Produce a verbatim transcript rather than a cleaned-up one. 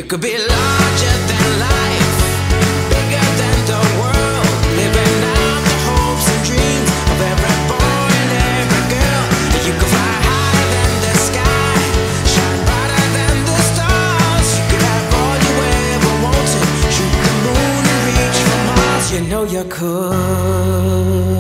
could be larger than life, bigger than the world, living out the hopes and dreams of every boy and every girl. You could fly higher than the sky, shine brighter than the stars. You could have all you ever wanted, shoot the moon and reach for Mars. You know you could.